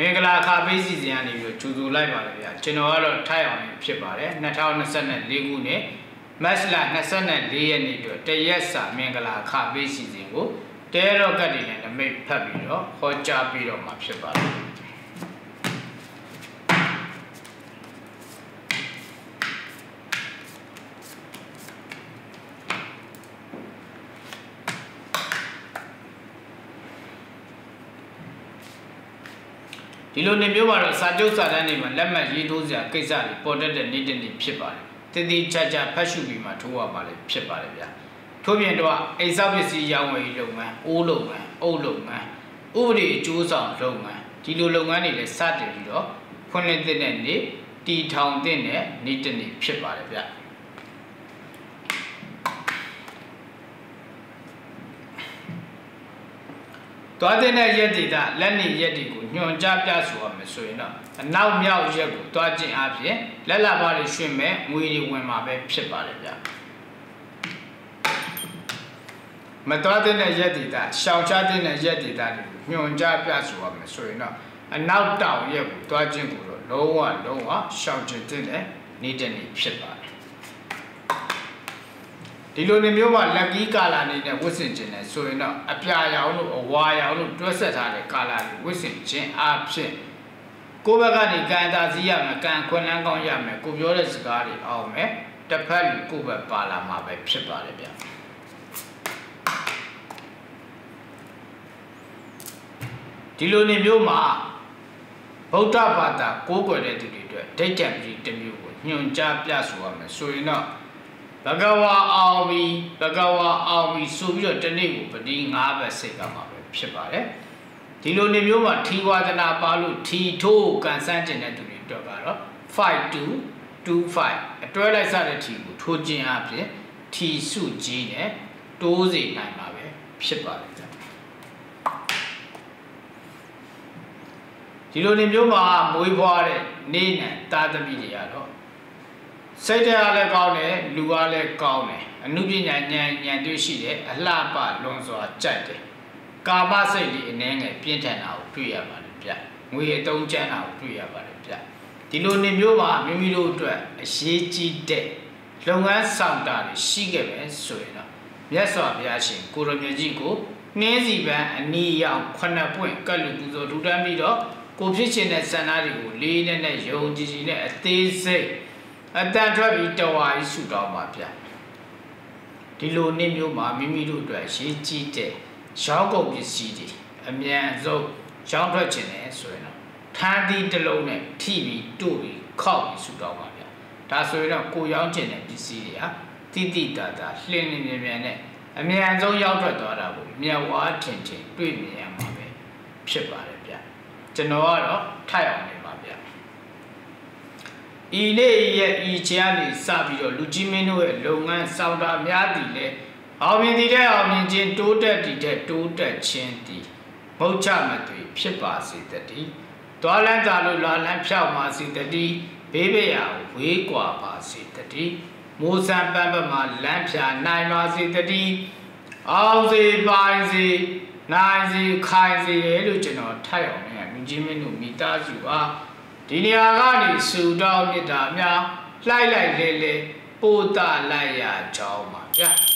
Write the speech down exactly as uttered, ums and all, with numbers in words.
င်္ဂလာအခါပေးစီစဉ်ကနေပြီးတော့ကြိုဆိုလိုက်ပါလေဗျာကျွန်တော်ကတော့ထိုက်အောင်ဖြစ်ပါတယ်၂၀၂၄ခုနှစ်မတ်လ၂၄ရက်နေ့အတွက်တရက်စာမင်္ဂလာအခါပေးစီစဉ်ကိုတဲရော့ကတ်တွေနဲ့နမိတ်ဖတ်ပြီးတော့ဟောကြားပြီးတော့မှာဖြစ်ပါတယ်ဒီလိုနေမျိုးမှာတော့စာချုပ်စာတမ်းတွေမှာလက်မှတ်ရေးထိုးစရာကိစ္စတွေပေါ်တတ်တဲ့နေ့တစ်နေ့ဖြစ်ပါတယ်တည်တည်ချာချာဖတ်ရှုပြီးမှထိုးရပါလေဖြစ်ပါတယ်ဗျာထို့ပြင်တော့အိမ်ဆောက်ပစ္စည်းရောင်းဝယ်ရေးလုပ်ငန်းအိုးလုပ်ငန်းအုပ်လုပ်ငန်းဥပဒေအကျိုးဆောင်လုပ်ငန်းဒီလိုလုပ်ငန်းတွေလည်းစတင်ပြီးတော့ဖွင့်လှစ်တဲ့နေ့တီထောင်တဲ့နေ့တစ်နေ့ဖြစ်ပါတယ်ဗျာသွားတဲ့ရက်ဒေတာလက်နေရက်တွေကိုညွှန်ကြားပြဆိုရမယ်ဆိုရင်တော့အနောက်မြောက်ရက်ကိုသွားခြင်းအပြင်လက်လာပါတွေရွှင်မဲ့ငွေတွေဝင်မှာပဲဖြစ်ပါတယ်ဗျာမသွားတဲ့ရက်ဒေတာရှောင်ချတဲ့ရက်ဒေတာတွေကိုညွှန်ကြားပြဆိုရမယ်ဆိုရင်တော့အနောက်တောင်ရက်ကိုသွားခြင်းကိုတော့လုံးဝလုံးဝရှောင်ကျဉ်တဲ့နေ့တစ်နေ့ဖြစ်ပါတယ်ဒီလိုနေမျိုးမှာလက်ကီးကာလာနေတဲ့ဝတ်ဆင်ခြင်းနဲ့ဆိုရင်တော့အပြာရောင်လို့အဝါရောင်လို့တွဲဆက်ထားတဲ့ကာလာတွေဝတ်ဆင်ခြင်းအဖြစ်ကိုယ့်ဘက်ကနေကံတာစီရမယ်ကံခွင့်လန်းကောင်းရမယ်ကိုပြောတဲ့စကားတွေအောင်မယ်တစ်ဖက်လူကိုယ့်ဘက်ပါလာမှာပဲဖြစ်ပါတယ်ဗျာဒီလိုနေမျိုးမှာဗုဒ္ဓဘာသာကိုးကွယ်တဲ့သူတွေအတွက်ဒိဋ္ဌံပရိတစ်မျိုးကိုညွှန်ကြားပြဆိုရမယ်ဆိုရင်တော့ဘဂဝါအောင်ပြီဘဂဝါအောင်ပြီဆိုပြီးတော့တနေ့ကိုပတိ၅ဘက်စိတ်ကမှာပဲဖြစ်ပါတယ်ဒီလိုနေမျိုးမှာထီဝါဒနာပါလို့ထီထိုးကန်ဆန်းကျင်တဲ့သူတွေတော့ကတော့five two two fiveအတွဲလိုက်စတဲ့ထီကိုထိုးခြင်းအပြင်ထီစုကြီးနဲ့တိုးစေနိုင်မှာပဲဖြစ်ပါတယ်ဒီလိုနေမျိုးမှာမွေးဖွားတဲ့နေနဲ့တာသမီတွေရတော့စိတ်တရားလည်းကောင်းတယ်လူအားလည်းကောင်းတယ်အနုပညာဉာဏ်ဉာဏ်တွေ့ရှိတယ်အလှပလွန်စွာကြိုက်တယ်ကာမစိတ်တွေအနည်းငယ်ပြင်းထန်တာကိုတွေ့ရပါတယ်ဗျငွေအတုံးကျန်းတာကိုတွေ့ရပါတယ်ဗျဒီလိုနေမျိုးမှာမိမိတို့အတွက်အရေးကြီးတဲ့လုပ်ငန်းဆောင်တာတွေရှိခဲ့ပဲဆိုရင်တော့မြတ်စွာဘုရားရှင်ကိုရမြတ်ကြီးကိုနှင်းစီပန်းအနီးရောက်ခုနှစ်ပွင့်ကတ်လူပူဇော်ထူထမ်းပြီးတော့ကိုဖြစ်ခြင်းတဲ့စံသားတွေကိုလေးနဲ့နဲ့ယုံကြည်ကြည်နဲ့အသေးစိတ်အတန်ထွက်ပြီးတဝါကြီးဆူတောင်းပါဗျဒီလိုနေ့မျိုးမှာမိမိတို့အတွက်ရေးကြည့်တဲ့ရောင်းကုန်ပစ္စည်းတွေအမြန်ဆုံးရောင်းထွက်ခြင်းနဲ့ဆိုရင်တော့ထန်းသီးတစ်လုံးနဲ့ထိပြီးတို့ပြီးခောက်ပြီးဆူတောင်းပါဗျဒါဆိုရင်တော့ကိုရောင်းခြင်းတဲ့ပစ္စည်းတွေဟာတိတိတတ်တာလှင်းလင်းမြန်မြန်နဲ့အမြန်ဆုံးရောင်းထွက်သွားတာကိုမျက်ဝါးထင်ထင်တွေ့မြင်ရမှာပဲဖြစ်ပါတယ်ဗျကျွန်တော်ကတော့ထိုက်အောင်နေပါဗျဤနေ့ရဲ့ဤချာနေစပြီးတော့လူကြီးမင်းတို့ရဲ့လုပ်ငန်းဆောင်တာများသည်လေအောင်မြင်သည်တဲ့အောင်မြင်ခြင်းတိုးတက်သည်တဲ့တိုးတက်ခြင်းသည်မုတ်ချမသွေဖြစ်ပါစေတည်းတွာလန်းသာလို့လာလန်းဖြောက်ပါစေတည်းဘေးပရာဝေးကွာပါစေတည်းမိုးစံပန်းပမှာလမ်းဖြာနိုင်ပါစေတည်းအောင်စေပိုင်းစေနိုင်စေခိုင်စေလို့ကျွန်တော်ထိုက်အောင်နဲ့လူကြီးမင်းတို့မိသားစုအားဒီနေရာကနေဆူတောင်းမြတ်တာများလှိုက်လိုက်လေလေပို့တာလိုက်ရကြောင်းပါဗျာ